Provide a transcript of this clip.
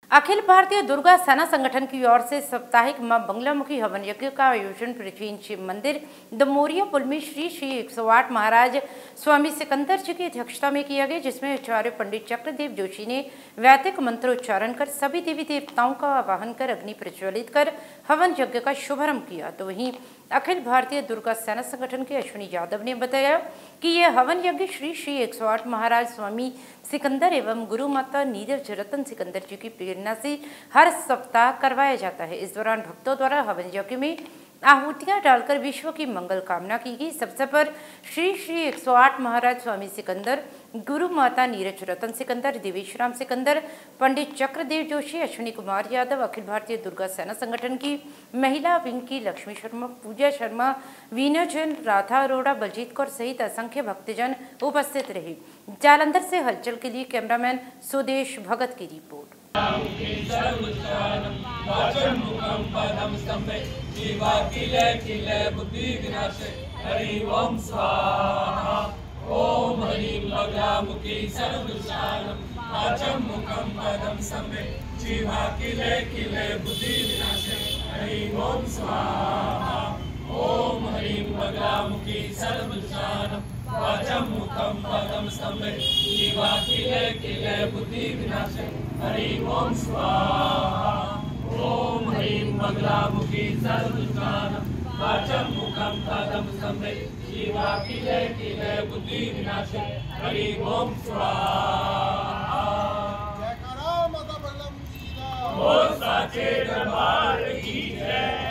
अखिल भारतीय दुर्गा सेना संगठन की ओर से साप्ताहिक मां बंगलामुखी हवन यज्ञ का आयोजन प्राचीन शिव मंदिर दमोरिया पुल में श्री 108 महाराज स्वामी सिकंदर जी की अध्यक्षता में किया गया, जिसमें आचार्य पंडित चक्रदेव जोशी ने वैदिक मंत्रोच्चारण कर सभी देवी देवताओं का आवाहन कर अग्नि प्रज्वलित कर हवन यज्ञ का शुभारंभ किया। तो वहीं अखिल भारतीय दुर्गा सेना संगठन के अश्विनी यादव ने बताया कि यह हवन यज्ञ श्री 108 महाराज स्वामी सिकंदर एवं गुरु माता नीरज रतन सिकंदर जी की प्रेरणा से हर सप्ताह करवाया जाता है। इस दौरान भक्तों द्वारा हवन यज्ञ में आहुतियां डालकर विश्व की मंगल कामना की गई। इस अवसर पर श्री 108 महाराज स्वामी सिकंदर, गुरु माता नीरज रतन सिकंदर, देवेश राम सिकंदर, पंडित चक्रदेव जोशी, अश्विनी कुमार यादव, अखिल भारतीय दुर्गा सेना संगठन की महिला विंग की लक्ष्मी शर्मा, पूजा शर्मा, वीना जैन, राधा अरोड़ा, बलजीत कौर सहित असंख्य भक्तजन उपस्थित रहे। जालंधर से हलचल के लिए कैमरामैन सुदेश भगत की रिपोर्ट। हरि ओम स्वाहा। ओम हरि बगलामुखी सर्वदुष्टानं वाचं मुखं पदं संवेद जीवा किले किले बुद्धि विनाशे। हरि ओम स्वाहा। ओम हरि बगलामुखी सर्वदुष्टानं वाचं मुखं पदं संवेद जीवा किले किले बुद्धि विनाशे। हरि ओम स्वाहा। ओम हरि बगलामुखी सर्वदुष्टानं वाचं मुखं पदं संवेद जीवा किले किले बुद्धि विनाशे। हरि ओम स्वाहा। जयकारा माता बगलामुखी की जय। ओ साचे दरबार की जय।